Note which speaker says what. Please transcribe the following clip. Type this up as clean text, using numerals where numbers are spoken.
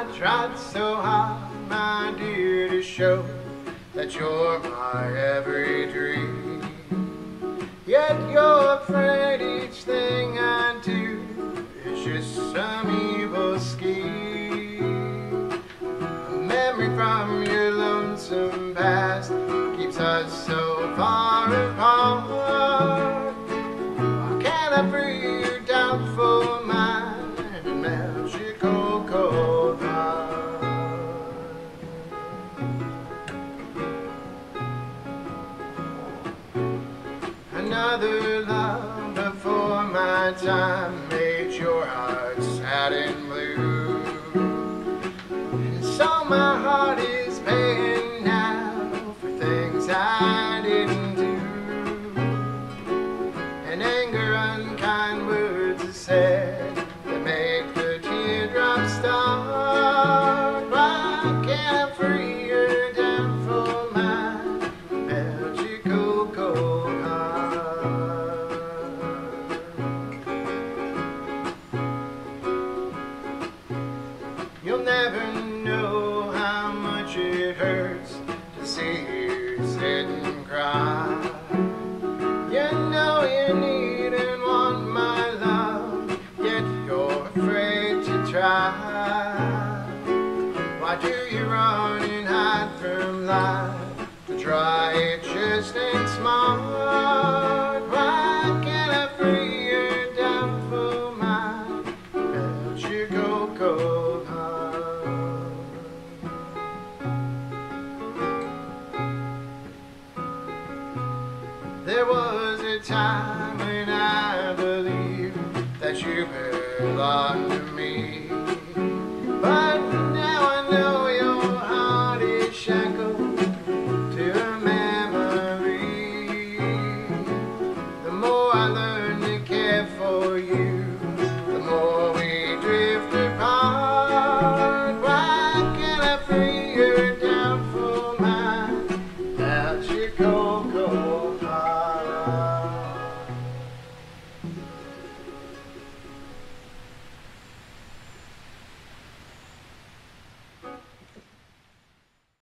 Speaker 1: I tried so hard, my dear, to show that you're my every dream. Yet you're afraid each thing I do is just some evil scheme. A memory from your lonesome past keeps us so far apart. Why can't I free your doubtful mind and melt your cold, cold heart? Another love before my time made your heart sad and blue. And so my heart is paying now for things I didn't do. And anger, unkind words are said that make the teardrops start. Why can't I free your doubtful mind, melt your cold, cold heart? You'll never know how much it hurts to see you sit and cry. You know you need and want my love, yet you're afraid to try. Why do you run and hide from life to try it just ain't smart? Why can't I free your doubtful mind, melt your cold, cold heart? There was a time when I believed that you belonged to me.